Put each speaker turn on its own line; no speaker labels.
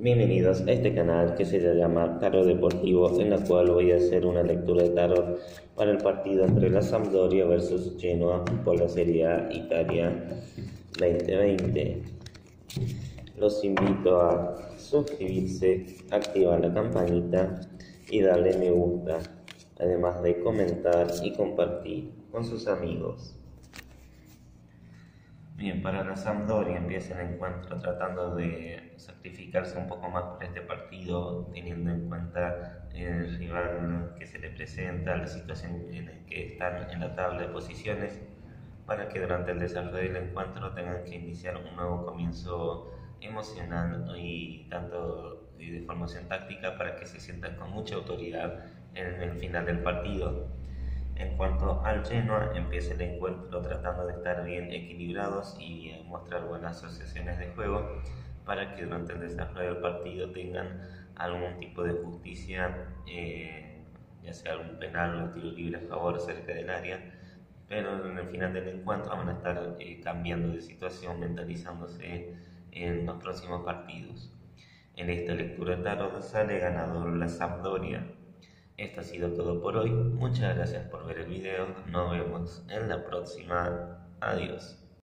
Bienvenidos a este canal que se llama Tarot Deportivo, en la cual voy a hacer una lectura de tarot para el partido entre la Sampdoria versus Genoa por la Serie A Italia 2020. Los invito a suscribirse, activar la campanita y darle me gusta, además de comentar y compartir con sus amigos. Bien, para la Sampdoria empieza el encuentro tratando de sacrificarse un poco más por este partido, teniendo en cuenta el rival que se le presenta, la situación en la que están en la tabla de posiciones, para que durante el desarrollo del encuentro tengan que iniciar un nuevo comienzo emocional y tanto de formación táctica para que se sientan con mucha autoridad en el final del partido. En cuanto al Genoa, empieza el encuentro tratando de estar bien equilibrados y mostrar buenas asociaciones de juego para que durante el desarrollo del partido tengan algún tipo de justicia, ya sea algún penal o tiro libre a favor cerca del área, pero en el final del encuentro van a estar cambiando de situación, mentalizándose en los próximos partidos. En esta lectura de tarot sale ganador la Sampdoria. Esto ha sido todo por hoy. Muchas gracias por ver el video. Nos vemos en la próxima. Adiós.